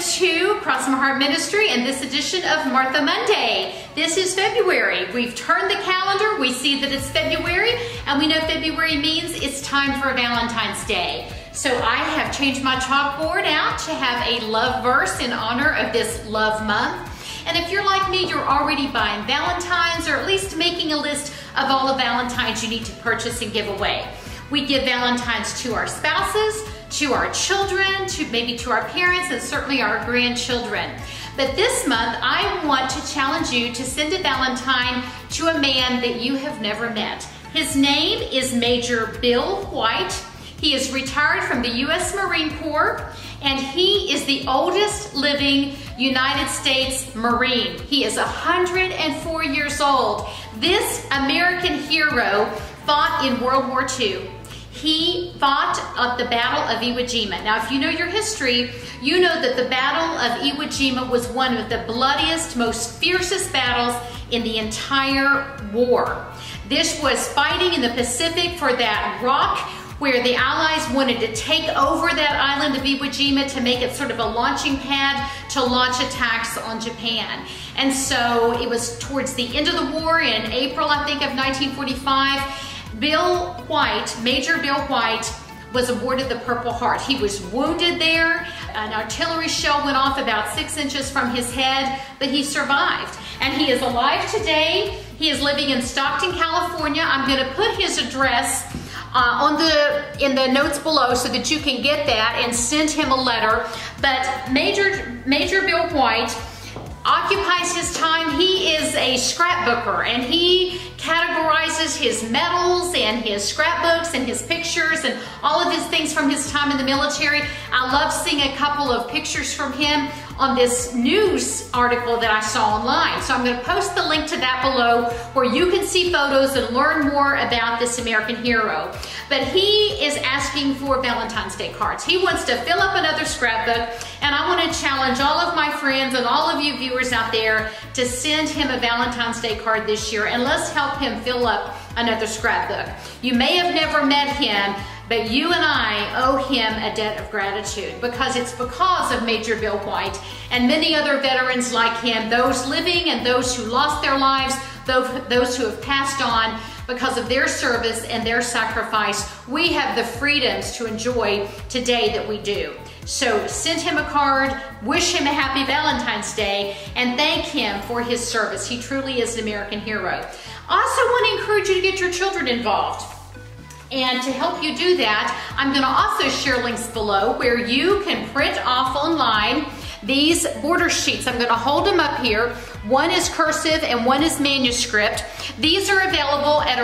to Cross My Heart Ministry and this edition of Martha Monday. This is February. We've turned the calendar. We see that it's February, and we know February means it's time for Valentine's Day. So I have changed my chalkboard out to have a love verse in honor of this love month. And if you're like me, you're already buying Valentines, or at least making a list of all the Valentines you need to purchase and give away. We give Valentines to our spouses, to our children, maybe to our parents, and certainly our grandchildren. But this month, I want to challenge you to send a Valentine to a man that you have never met. His name is Major Bill White. He is retired from the U.S. Marine Corps, and he is the oldest living United States Marine. He is 104 years old. This American hero fought in World War II. He fought at the Battle of Iwo Jima. Now, if you know your history, you know that the Battle of Iwo Jima was one of the bloodiest, most fiercest battles in the entire war. This was fighting in the Pacific for that rock where the Allies wanted to take over that island of Iwo Jima to make it sort of a launching pad to launch attacks on Japan. And so it was towards the end of the war in April, I think, of 1945. Bill White, Major Bill White, was awarded the Purple Heart. He was wounded there. An artillery shell went off about 6 inches from his head, but he survived. And he is alive today. He is living in Stockton, California. I'm going to put his address in the notes below so that you can get that and send him a letter. But Major Bill White occupies his time. He is a scrapbooker, and he categorizes his medals and his scrapbooks and his pictures and all of his things from his time in the military. I love seeing a couple of pictures from him on this news article that I saw online. So I'm going to post the link to that below where you can see photos and learn more about this American hero. But he is asking for Valentine's Day cards. He wants to fill up another scrapbook, and I want to challenge all of my friends and all of you viewers out there to send him a Valentine's Day card this year, and let's help him fill up another scrapbook. You may have never met him, but you and I owe him a debt of gratitude, because it's because of Major Bill White and many other veterans like him, those living and those who lost their lives, those who have passed on. Because of their service and their sacrifice, we have the freedoms to enjoy today that we do. So send him a card, wish him a happy Valentine's Day, and thank him for his service. He truly is an American hero. I also want to encourage you to get your children involved. And to help you do that, I'm going to also share links below where you can print off online these border sheets. I'm going to hold them up here. One is cursive and one is manuscript. These are available at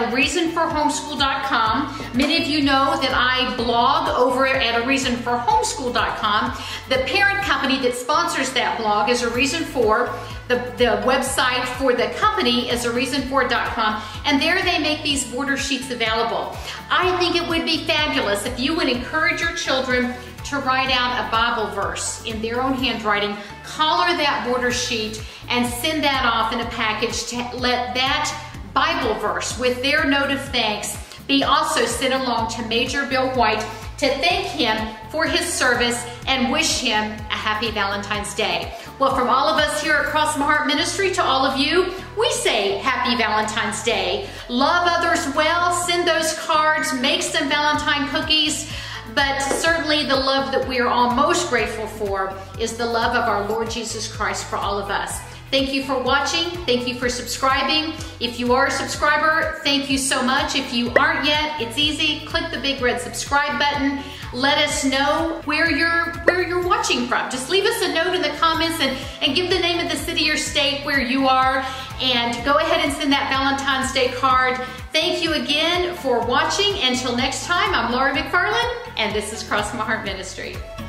areasonforhomeschool.com. Many of you know that I blog over at areasonforhomeschool.com. The parent company that sponsors that blog is A Reason For. The website for the company is areasonfor.com, and there they make these border sheets available. I think it would be fabulous if you would encourage your children to write out a Bible verse in their own handwriting, color that border sheet, and send that off in a package to let that Bible verse with their note of thanks be also sent along to Major Bill White to thank him for his service and wish him a happy Valentine's Day. Well, from all of us here at Cross My Heart Ministry to all of you, we say happy Valentine's Day. Love others well, send those cards, make some Valentine cookies, but certainly the love that we are all most grateful for is the love of our Lord Jesus Christ for all of us. Thank you for watching. Thank you for subscribing. If you are a subscriber, thank you so much. If you aren't yet, it's easy. Click the big red subscribe button. Let us know where you're watching from. Just leave us a note in the comments and give the name of the city or state where you are, and go ahead and send that Valentine's Day card. Thank you again for watching. Until next time, I'm Laura McFarland, and this is Cross My Heart Ministry.